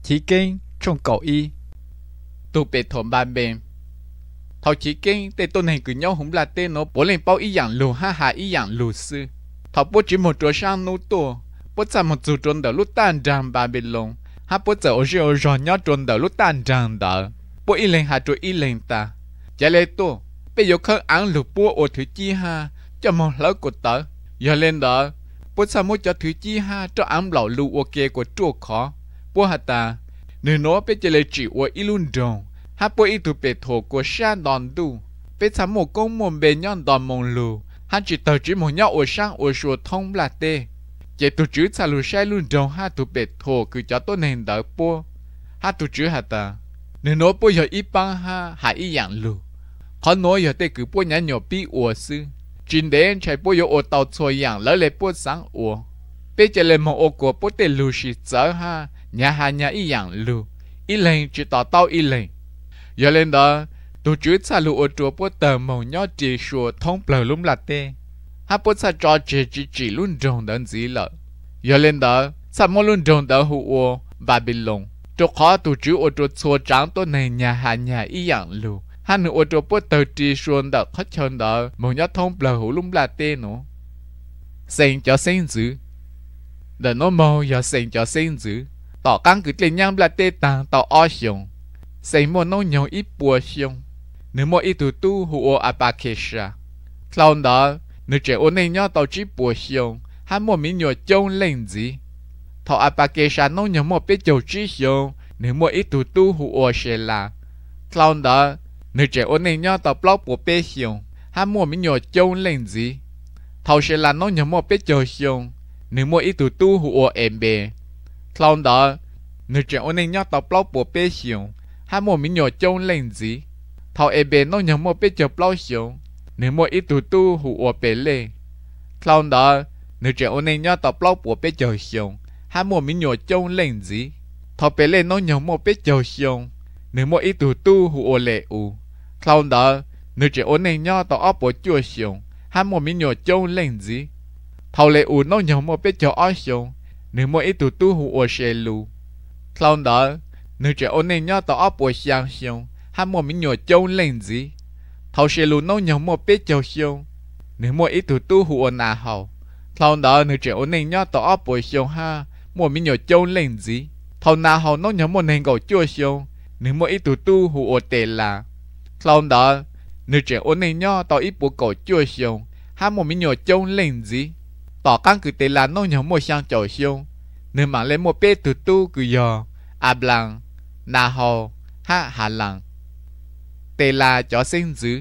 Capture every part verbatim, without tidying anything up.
chỉ kinh trong cậu y tụ bề thổn bàn bền thầu chỉ kinh tên tôn hình cứ nhau không là tên nó bố lên bao ý dạng lù ha ha ý dạng lù sư thầu bố chỉ một chỗ sang nô tô bố chả một chỗ trốn đỡ lúc tan tràn bàn bền lông ha bố chả ở chỗ rồi nhớ trốn đỡ lúc tan tràn đỡ bố ý lên hạ chỗ ý lên ta chả lẽ tô bây giờ khơi ăn lù bố ở thứ chi ha cho một lỡ của tớ giờ lên đỡ bố chả muốn cho thứ chi ha cho ăn lẩu lù ok của chỗ khó bố hả ta nếu nó bây giờ lại chỉ ở ilun đồng ha bố ít tụi bề thổ của sa đòn đu bây giờ một công mồm bề nhon đòn mông lù ha chỉ tờ chỉ một nhau ở sang ở sùa thông là tê chỉ tụi chữ xa lù sai luôn đồng ha tụi bề thổ cứ cho tôi nên đỡ bố ha tụi chữ hả ta nếu nó bố giờ ít băng ha ha ít dạng lù khó nói giờ tê cứ bố nhá nhỏ bi ủa sư chính đến chạy bố giờ ở tàu xuôi dạng lỡ lại bố sáng ủa bây giờ lại một ô của bố tê lù xịt dở ha nhà hà nhà ý dạng lù ý lên chỉ tỏ tao ý lên giờ lên đó tụi chú xa lù ở chùa bố tờ màu nhỏ chỉ sùa thông bờ lúng là tê hát bố xa cho chỉ chỉ chỉ luôn rồng đến gì lợ giờ lên đó xa mô luôn rồng đỡ hụ ô và bị lồng chỗ khó tụi chú ở chùa xua trắng tối này nhà hà nhà ý dạng lù hát nữ ở chùa bố tờ chỉ xuân đỡ khách chân đỡ màu nhỏ thông bờ hụ lúng là tê nữa xanh cho xanh dữ đỡ nó màu giờ xanh cho xanh dữ tỏ căng cứ lên nhang là tê tàng tỏ o xiong xây mua nông nhau ít bùa xiong nếu mua ít tụ tu hụ ô abakesha sau đó nếu trẻ ôn này nhau tàu chỉ bùa xiong hắn mua miếng nhựa trông lên gì thọ abakesha nông nhau mua biết dầu chỉ xiong nếu mua ít tụ tu hụ ô xe là sau đó nếu trẻ ôn này nhau tàu block bùa biết xiong hắn mua miếng nhựa trông lên gì thọ xe là nông nhau mua biết dầu xiong nếu mua ít tụ tu hụ ô em bê sau đó nếu trẻ ôn này nhóc tàu block bộ bê xiong hai mùa mình nhỏ trông lên gì thầu e bê nó nhỏ mua bê chờ block xiong nếu mua ít tụ tu hụ ở bê lê sau đó nếu trẻ ôn này nhóc tàu block bộ bê chờ xiong hai mùa mình nhỏ trông lên gì thầu bê lê nó nhỏ mua bê chờ xiong nếu mua ít tụ tu hụ ở lệ u sau đó nếu trẻ ôn này nhóc tàu ấp bộ chua xiong hai mùa mình nhỏ trông lên gì thầu lệ u nó nhỏ mua bê chờ ở xiong nếu mua ít tụ tu hụ ở xe lu sau đó nếu trẻ ôn này nhớ tao ấp bồi xiang xiong hai mua miếng nhồi trâu lên gì thầu xe lu nấu nhồi mua bếp trâu xiong nếu mua ít tụ tu hụ ở nà hậu sau đó nếu trẻ ôn này nhớ tao ấp bồi xiong ha mua miếng nhồi trâu lên gì thầu nà hậu nấu nhồi mua nền gạo chua xiong nếu mua ít tụ tu hụ ở tề là sau đó nếu trẻ ôn này nhớ tao ít bồi gạo chua xiong hai mua miếng nhồi trâu lên gì tỏ căng cứ tề là nấu nhồi mua sang chậu xiong nếu mà lấy một bê từ tu cứ giờ à blang na hồ ha hà lăng tê là cho sinh dữ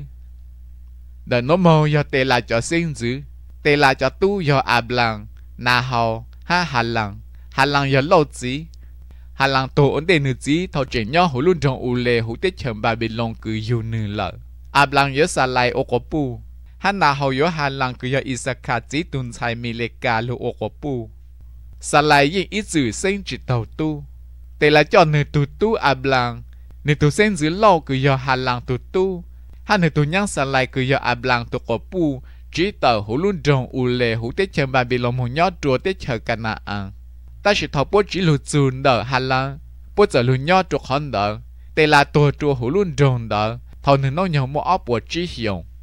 đợt nó màu giờ tê là cho sinh dữ tê là cho tu giờ à blang na hồ ha hà lăng hà lăng giờ lâu gì hà lăng tổ ổn định nữ gì thầu chuyện nhau hồi luôn trong u lê hữu tết chậm bà bị lòng cứ yêu nữ lợ à blang giờ xa lại ô cổ pu ha na hồ giờ hà lăng cứ giờ isaka chỉ tuần sai mi lê ca lu ô cổ pu sa lại những ít chữ sinh chỉ đầu tu, để là cho người tu tu à blang, người tu sinh dưới lâu cứ do hà lang tu tu, hai người tu nhang sa lại cứ do à blang tu cổ pu, chỉ tờ hữu luôn trồng u lê hữu tết chân ba bị lòng hữu nhót chùa tết chờ cả na ăn, ta chỉ thọ bố chỉ lụt zun đỡ hà lang, bố giờ lụt nhót chùa hòn đỡ, để là tu chùa hữu luôn trồng đỡ, thọ người nói nhau mua áo bùa chỉ hiong.